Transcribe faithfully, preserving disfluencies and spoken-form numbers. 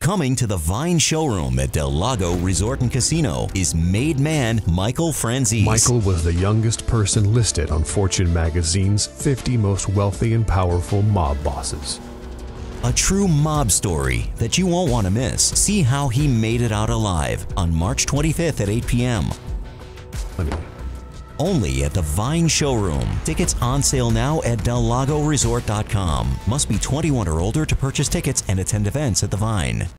Coming to the Vine showroom at Del Lago Resort and Casino is made man Michael Franzese. Michael was the youngest person listed on Fortune magazine's fifty most wealthy and powerful mob bosses. A true mob story that you won't want to miss. See how he made it out alive on March twenty-fifth at eight p m Honey. Only at the Vine showroom. Tickets on sale now at del lago resort dot com. Must be twenty-one or older to purchase tickets and attend events at the Vine.